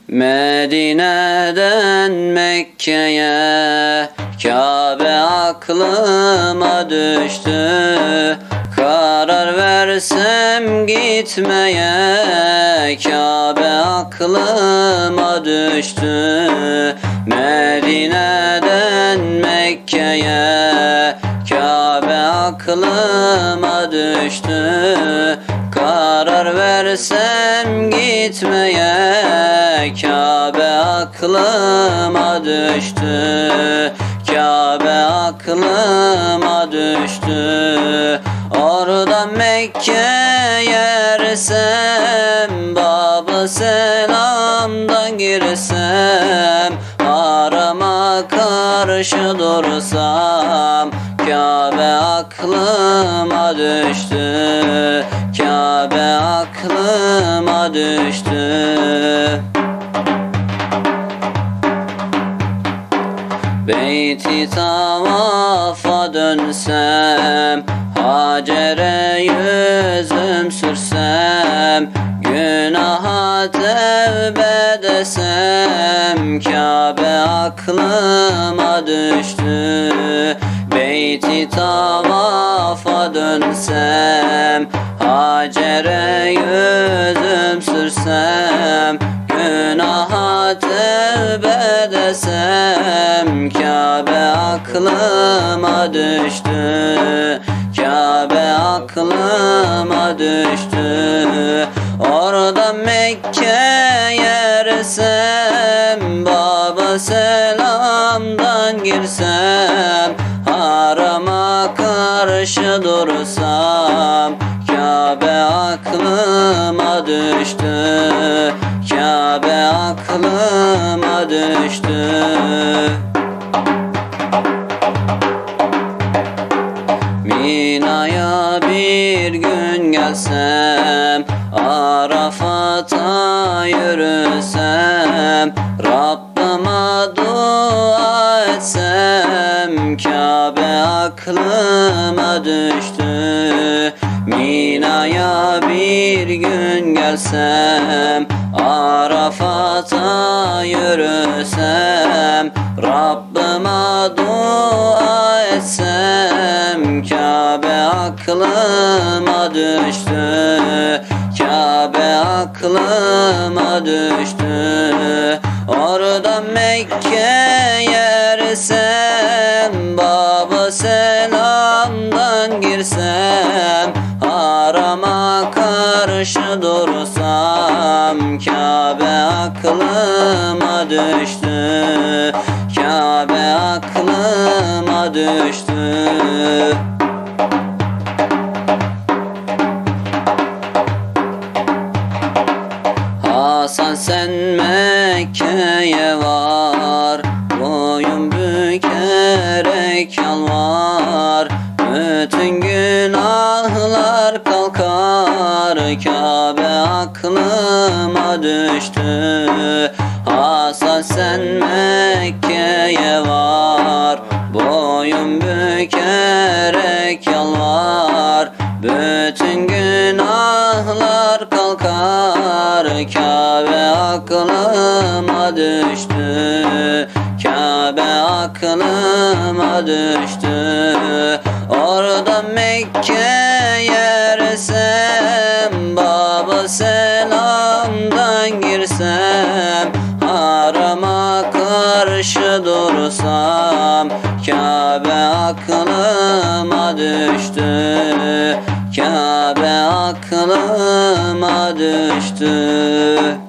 Medine'den Mekke'ye Kabe aklıma düştü. Karar versem gitmeye Kabe aklıma düştü. Medine'den Mekke'ye Kabe aklıma düştü. Karar versem gitmeye Kabe aklıma düştü. Kabe aklıma düştü. Oradan Mekke'ye ersem, Bab-ı Selam'dan girsem, harama karşı dursam, Kabe aklıma düştü. Kabe aklıma düştü. Beyti tavafa dönsem, Hacer'e yüzüm sürsem, günaha tevbe desem, Kabe aklıma düştü. Beyti tavafa dönsem, Hacer'e yüzüm sürsem, günaha tevbe desem, Kabe aklıma düştü. Kabe aklıma düştü. Oradan Mekke'ye ersem, Bab-ı Selam'dan girsem, harama karşı dursam, Kabe aklıma düştü. Kabe aklıma düştü. Mina'ya bir gün gelsem, Arafat'a yürüsem, Rabbime dua etsem, Kabe aklıma düştü. Mina'ya bir gün gelsem, Arafat'a yürüsem, Rabbime dua etsem, Kabe aklıma düştü. Kabe aklıma düştü. Oradan Mekke'ye ersem, Bab-ı Selam'dan girsem, harama karşı dursam, Kabe aklıma düştü. Kabe aklıma düştü. Hasan sen Mekke'ye var, boyun bükerek yalvar, bütün günahlar kalkar, Kabe aklıma düştü. Hasan sen Mekke'ye var, boyun bükerek yalvar, bütün günahlar kalkar, Kabe aklıma düştü. Kabe aklıma düştü. Oradan Mekke'ye ersem, Bab-ı Selam'dan girsem, harama karşı dursam, Kabe aklıma düştü. Kabe aklıma düştü.